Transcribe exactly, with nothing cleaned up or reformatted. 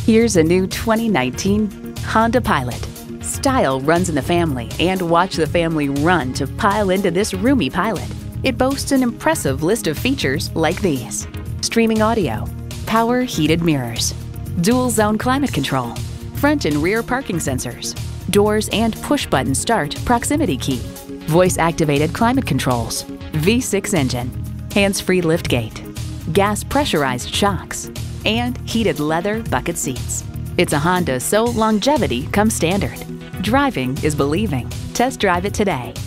Here's a new twenty nineteen Honda Pilot. Style runs in the family, and watch the family run to pile into this roomy Pilot. It boasts an impressive list of features like these: streaming audio, power heated mirrors, dual zone climate control, front and rear parking sensors, doors and push button start proximity key, voice activated climate controls, V six engine, hands-free liftgate, gas pressurized shocks, and heated leather bucket seats. It's a Honda, so longevity comes standard. Driving is believing. Test drive it today.